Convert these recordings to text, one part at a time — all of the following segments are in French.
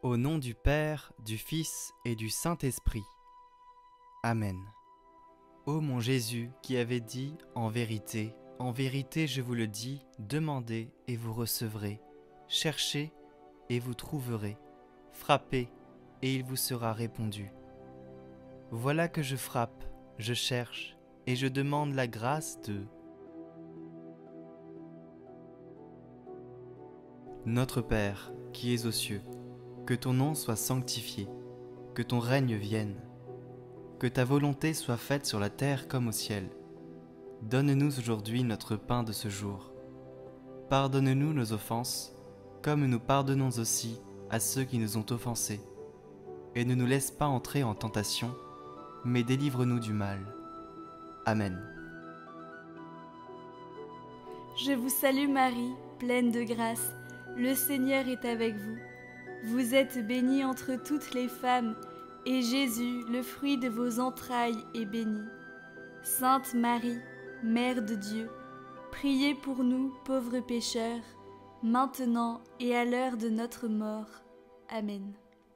Au nom du Père, du Fils et du Saint-Esprit. Amen. Ô mon Jésus, qui avait dit « En vérité, je vous le dis, demandez et vous recevrez, cherchez et vous trouverez, frappez et il vous sera répondu. Voilà que je frappe, je cherche et je demande la grâce de... » Notre Père, qui es aux cieux, que ton nom soit sanctifié, que ton règne vienne, que ta volonté soit faite sur la terre comme au ciel. Donne-nous aujourd'hui notre pain de ce jour. Pardonne-nous nos offenses, comme nous pardonnons aussi à ceux qui nous ont offensés. Et ne nous laisse pas entrer en tentation, mais délivre-nous du mal. Amen. Je vous salue Marie, pleine de grâce, le Seigneur est avec vous. Vous êtes bénie entre toutes les femmes, et Jésus, le fruit de vos entrailles, est béni. Sainte Marie, Mère de Dieu, priez pour nous, pauvres pécheurs, maintenant et à l'heure de notre mort. Amen.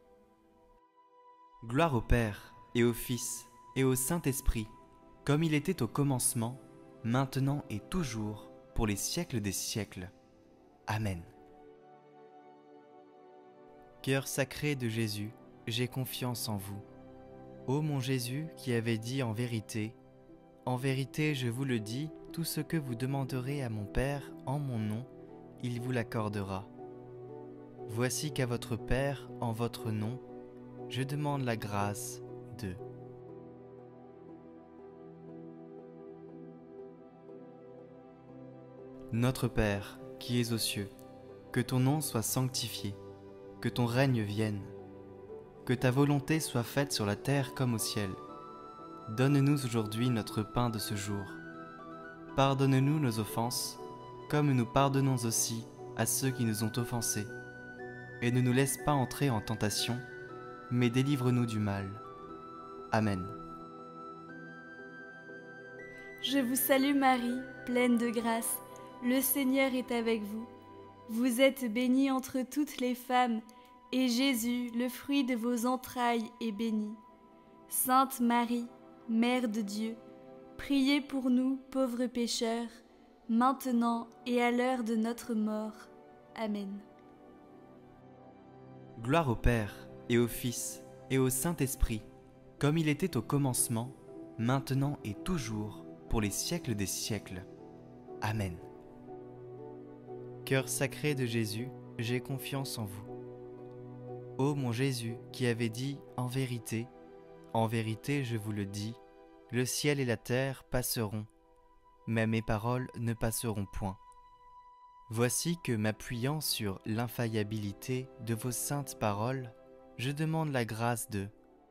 Gloire au Père, et au Fils, et au Saint-Esprit, comme il était au commencement, maintenant et toujours, pour les siècles des siècles. Amen. Cœur sacré de Jésus, j'ai confiance en vous. Ô mon Jésus, qui avait dit en vérité, je vous le dis, tout ce que vous demanderez à mon Père en mon nom, il vous l'accordera. Voici qu'à votre Père, en votre nom, je demande la grâce de... Notre Père, qui es aux cieux, que ton nom soit sanctifié, que ton règne vienne, que ta volonté soit faite sur la terre comme au ciel. Donne-nous aujourd'hui notre pain de ce jour. Pardonne-nous nos offenses, comme nous pardonnons aussi à ceux qui nous ont offensés. Et ne nous laisse pas entrer en tentation, mais délivre-nous du mal. Amen. Je vous salue Marie, pleine de grâce, le Seigneur est avec vous. Vous êtes bénie entre toutes les femmes, et Jésus, le fruit de vos entrailles, est béni. Sainte Marie, Mère de Dieu, priez pour nous, pauvres pécheurs, maintenant et à l'heure de notre mort. Amen. Gloire au Père, et au Fils, et au Saint-Esprit, comme il était au commencement, maintenant et toujours, pour les siècles des siècles. Amen. Cœur sacré de Jésus, j'ai confiance en vous. Ô mon Jésus, qui avait dit « En vérité, je vous le dis, le ciel et la terre passeront, mais mes paroles ne passeront point. » Voici que, m'appuyant sur l'infaillibilité de vos saintes paroles, je demande la grâce de...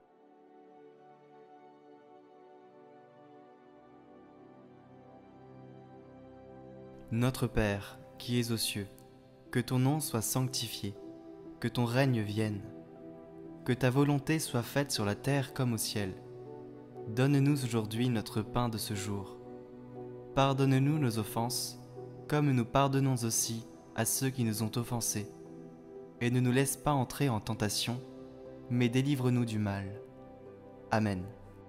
Notre Père, qui es aux cieux, que ton nom soit sanctifié, que ton règne vienne, que ta volonté soit faite sur la terre comme au ciel. Donne-nous aujourd'hui notre pain de ce jour. Pardonne-nous nos offenses, comme nous pardonnons aussi à ceux qui nous ont offensés. Et ne nous laisse pas entrer en tentation, mais délivre-nous du mal. Amen.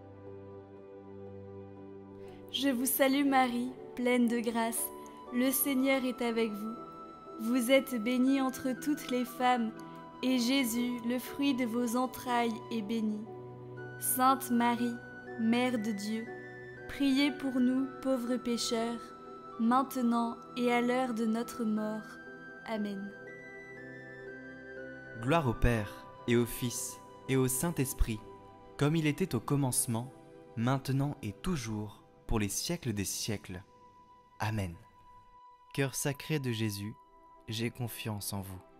Je vous salue Marie, pleine de grâce, le Seigneur est avec vous. Vous êtes bénie entre toutes les femmes, et Jésus, le fruit de vos entrailles, est béni. Sainte Marie, Mère de Dieu, priez pour nous, pauvres pécheurs, maintenant et à l'heure de notre mort. Amen. Gloire au Père, et au Fils, et au Saint-Esprit, comme il était au commencement, maintenant et toujours, pour les siècles des siècles. Amen. Cœur sacré de Jésus, j'ai confiance en vous.